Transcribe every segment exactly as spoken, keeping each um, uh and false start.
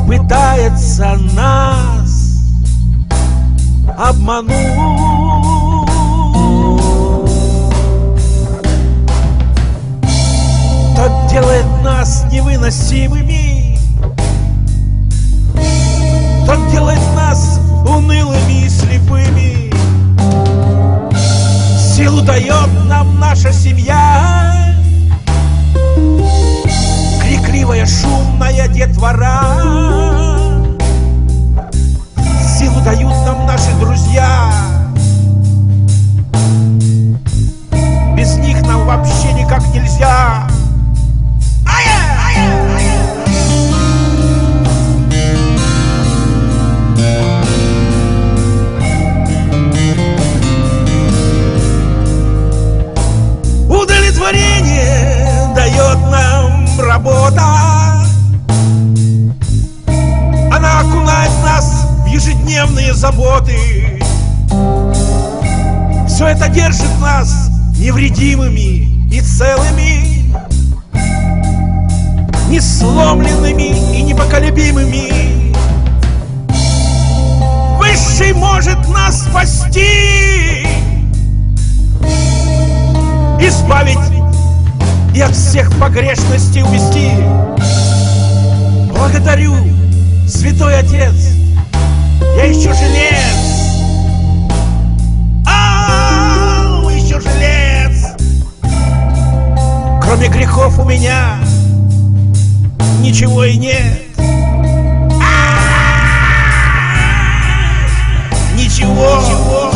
пытается нас обмануть. Тот делает нас невыносимыми, тот делает нас унылыми и слепыми. Силу дает нам наша семья, крикливая, шумная детвора. Силу дают нам наши друзья, без них нам вообще никак нельзя. Удовлетворение дает нам работа, она окунает нас в ежедневные заботы. Все это держит нас невредимыми и целыми, не сломленными и непоколебимыми. Высший может нас спасти, избавить и от всех погрешностей увести. Благодарю, Святой Отец, я еще жилец, а еще жилец. Кроме грехов у меня ничего и нет. Ничего, ничего.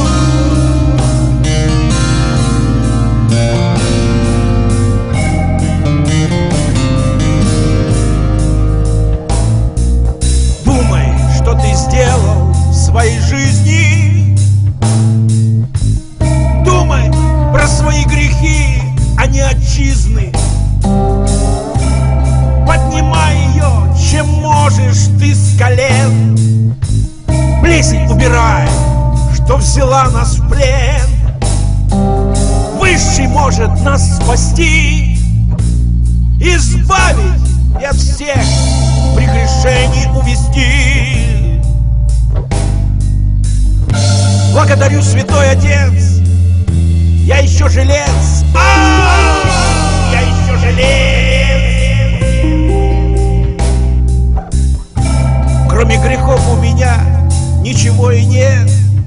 Сделал в своей жизни, думай про свои грехи, а не отчизны. Поднимай ее, чем можешь ты с колен. Плесень убирай, что взяла нас в плен. Высший может нас спасти, избавить и от всех прегрешений увести. Благодарю, Святой Отец, я еще жилец, а я еще жилец. Кроме грехов у меня ничего и нет.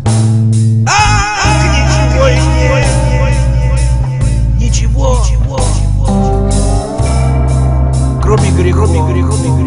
А ничего и нет. Ничего. Кроме грехов, кроме грехов.